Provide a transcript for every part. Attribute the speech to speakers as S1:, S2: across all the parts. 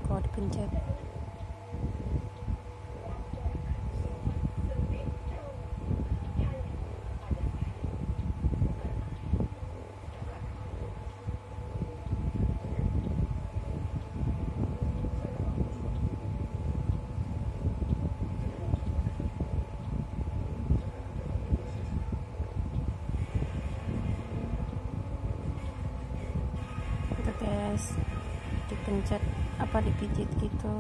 S1: kalau dipencet. Itu guys, dipencet apa dipijit gitu.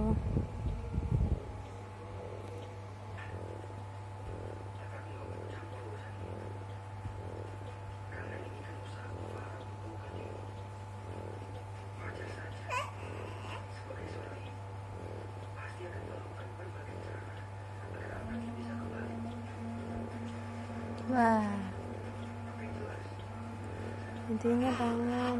S1: Wah, intinya bangun.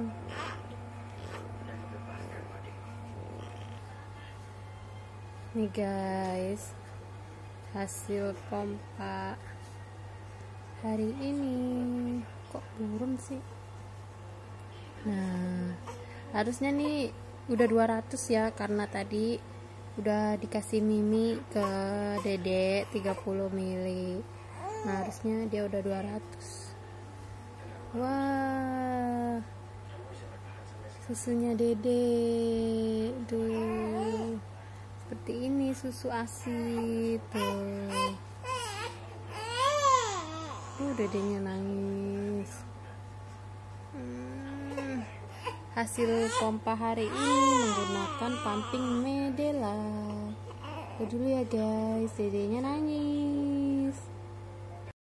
S1: Nih guys, hasil pompa hari ini. Kok burung sih? Nah, harusnya nih udah 200 ya, karena tadi udah dikasih mimi ke dede 30 mili. Nah, harusnya dia udah 200. Wah, susunya dede tuh seperti ini, susu ASI tuh. Dedenya nangis. Hasil pompa hari ini menggunakan pumping Medela. Dulu ya guys, dedenya nangis.